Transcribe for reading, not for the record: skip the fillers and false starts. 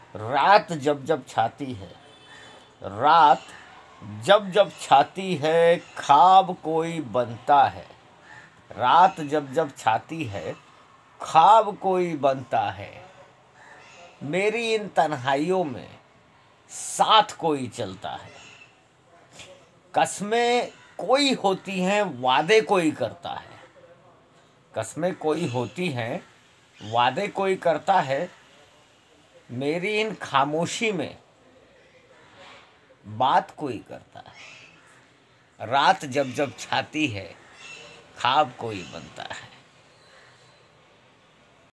रात जब जब छाती है, रात जब जब छाती है, ख्वाब कोई बनता है। रात जब जब छाती है, ख्वाब कोई बनता है। मेरी इन तन्हाइयों में साथ कोई चलता है। कस्में कोई होती हैं, वादे कोई करता है। कस्में कोई होती हैं, वादे कोई करता है। मेरी इन खामोशी में बात कोई करता है। रात जब जब छाती है, ख्वाब कोई बनता है।